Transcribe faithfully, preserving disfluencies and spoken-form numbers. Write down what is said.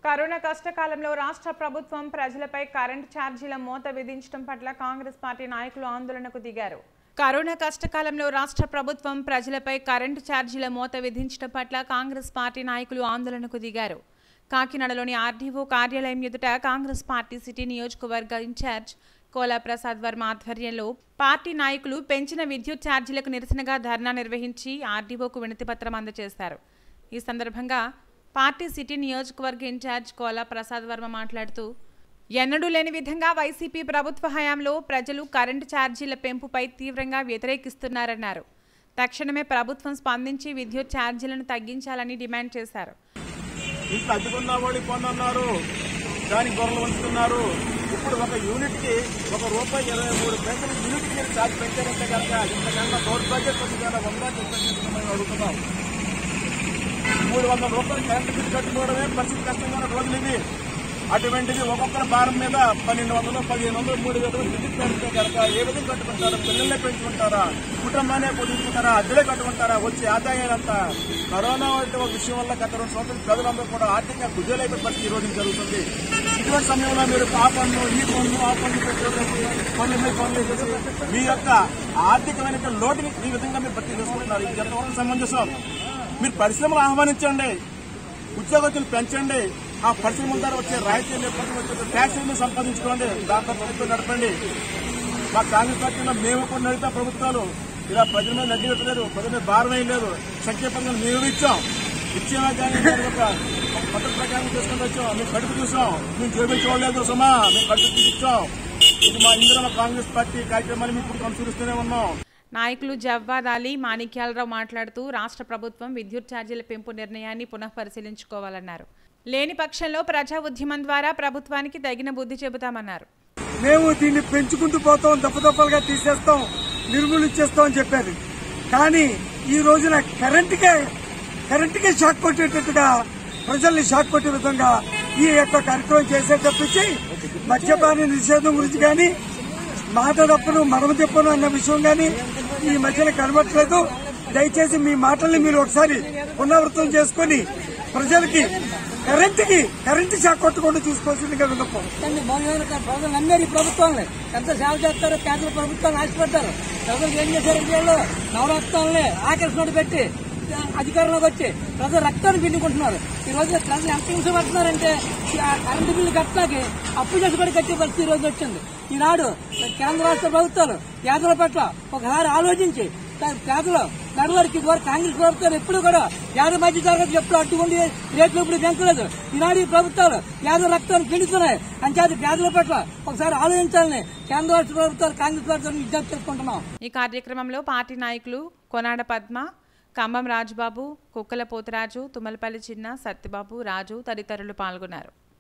Corona కష్టకాలంలో రాష్ట్ర ప్రభుత్వం ప్రజలపై కరెంటు ఛార్జీల మోత విధించడం పట్ల కాంగ్రెస్ పార్టీ నాయకులు ఆందోళనకు దిగారు. కరోనా కష్టకాలంలో రాష్ట్ర ప్రభుత్వం ప్రజలపై కరెంటు ఛార్జీల మోత విధించడం పట్ల కాంగ్రెస్ పార్టీ నాయకులు ఆందోళనకు దిగారు. కాకినాడలోని ఆర్డీఓ కార్యాలయం ఎదుట కాంగ్రెస్ పార్టీ సిటీ నియోజకవర్గ ఇన్ఛార్జ్ కోలా ప్రసాద్ వర్మ ఆధ్వర్యంలో పార్టీ నాయకులు పెంచిన విద్యుత్ ఛార్జీలకు నిరసనగా ధర్నా నిర్వహించి ఆర్డీఓకు వినతిపత్రం అందజేశారు. ఈ సందర్భంగా పార్టీ సిటీ నియోజకవర్గ ఇన్ఛార్జ్ కోలా ప్రసాద్ వర్మ మాట్లాడుతూ ఎన్నడూ లేని విధంగా వైసీపీ ప్రభుత్వ హయాంలో ప్రజలు కరెంటు ఛార్జీల పెంపుపై తీవ్రంగా వ్యతిరేకిస్తున్నారన్నారు. తక్షణమే ప్రభుత్వం స్పందించి విద్యుత్ ఛార్జీలను తగ్గించాలని డిమాండ్ చేశారు. ఇప్పుడు ఒక యూనిట్ కి ఒక రూపాయి ఇరవై మూడు పైసలు యూనిట్ కి ఛార్జ్ పెంచారంటే కనుక ఇంతకన్నా దౌర్భాగ్యం కొద్దిగా వంద అడుగుతున్నాం. మూడు వందల రూపాయలు కరెంటు బిల్లు కట్టుకోవడమే పరిస్థితి కష్టంగా రోజులు ఇవి. అటువంటిది ఒక్కొక్కరి భారం మీద పన్నెండు వందలు పదిహేను వందలు మూడు వేలు విద్యుత్ పెడితే కనుక ఏ విధంగా కట్టుకుంటారా? పిల్లలే పెంచుకుంటారా? కుటుంబాన్ని పొందుకుంటారా? అద్దెలే కట్టుకుంటారా? వచ్చే ఆదాయాలంతా కరోనా వంటి ఒక విషయం వల్ల గత రెండు సంవత్సరాలు ప్రజలందరూ కూడా ఆర్థికంగా గుజ్జలైపోయిన పరిస్థితి ఈ రోజు జరుగుతుంది. ఇటువంటి సమయంలో మీరు ఆ పన్ను ఈ పన్ను ఆ పన్ను పెట్టేసి పన్ను మీద పనులు చేసి మీ యొక్క ఆర్థికమైన లోటుని ఈ విధంగా మీరు భర్తీ చేసుకుంటున్నారు. ఇది ఎంతవరకు సమంజసం? మీరు పరిశ్రమలు ఆహ్వానించండి, ఉద్యోగస్తులు పెంచండి, ఆ పరిశ్రమల ద్వారా వచ్చే రాయితీలు వచ్చే ట్యాక్సీని సంపాదించుకోండి, దాంతో ప్రభుత్వం నడపండి. మా కాంగ్రెస్ పార్టీలో మేము కొన్ని నడిపే ప్రభుత్వాలు ఇలా ప్రజల మీద నడ్డి పెట్టలేదు, ప్రజల మీద భారం ఏం లేదు. సంక్షేమంగా మేము ఇచ్చాం, ఇచ్చేవా కానీ ఒక పద్ధతి ప్రకారం చేసుకుంటూ వచ్చాం. మేము కడుపు చూసాం, మేము చేయించుకోలేదు సుమా, మేము కడుపు చూపించాం. ఇది మా ఇందులో కాంగ్రెస్ పార్టీ కార్యక్రమాలు మేము ఇప్పుడు అనుసరిస్తూనే ఉన్నాం. నాయకులు జవ్వాద్ అలీ, మాణిక్యాలరావు మాట్లాడుతూ రాష్ట్ర ప్రభుత్వం విద్యుత్ ఛార్జీల పెంపు నిర్ణయాన్ని పునఃపరిశీలించుకోవాలన్నారు. లేని పక్షంలో ప్రజా ఉద్యమం ద్వారా ప్రభుత్వానికి తగిన బుద్ధి చెబుతామన్నారు. మేము దీన్ని పెంచుకుంటూ పోతాం, దప్పదప్పలుగా తీసేస్తాం, నిర్మూలించేస్తాం అని చెప్పారు. కానీ ఈ రోజున కరెంటుకే కరెంటుకే షాక్ కొట్టేటట్టుగా ప్రజల్ని షాక్ కొట్టే విధంగా ఈ యొక్క కార్యక్రమం చేసే తప్పించి మద్యపాన నిషేధం గురించి కానీ మాట తప్పను మడమ తెప్పను అన్న విషయం కానీ ఈ మధ్యన కనబట్టలేదు. దయచేసి మీ మాటల్ని మీరు ఒకసారి పునరావృతం చేసుకుని ప్రజలకి కరెంటుకి కరెంటు షాక్ కొట్టకుండా చూసుకోవాల్సిందిగా విన్నపం. ప్రజలు నమ్మేరు ఈ ప్రభుత్వాన్ని, ఎంత సేవ చేస్తారో కేంద్ర ప్రభుత్వాన్ని ఆశపడ్డారు. ప్రజలకు ఏం చేశారంటే వాళ్ళు నవరత్నాలని ఆకర్షణ పెట్టి అధికారంలోకి వచ్చి ప్రజలు రక్తాన్ని పిండుకుంటున్నారు. ఈ రోజు ప్రజలు ఎంత హింస పడుతున్నారంటే కరెంటు బిల్లు కట్టడానికి అప్పు చేసి కూడా కట్టే పరిస్థితి ఈ రోజు వచ్చింది. ఈనాడు కేంద్ర రాష్ట్ర ప్రభుత్వాలు పేదల పట్ల ఒకసారి ఆలోచించి పేదలు నడవడికి కాంగ్రెస్ ప్రభుత్వాలు ఎప్పుడు కూడా పేద మధ్య తరగతి ఎప్పుడు అడ్డుకుండి రేట్లు ఇప్పుడు పెంచలేదు. ఈనాడు ఈ ప్రభుత్వాలు పేద రక్తాన్ని పిండుతున్నాయి. అంచేది పేదల పట్ల ఒకసారి ఆలోచించాలని కేంద్ర రాష్ట్ర ప్రభుత్వాలు కాంగ్రెస్ ప్రభుత్వాన్ని విజ్ఞప్తి తెలుసుకుంటున్నాం. ఈ కార్యక్రమంలో పార్టీ నాయకులు కొనాడ పద్మ, కంబం రాజుబాబు, కుక్కల పోతరాజు, తుమ్మలపల్లి చిన్న, సత్యబాబు, రాజు తదితరులు పాల్గొన్నారు.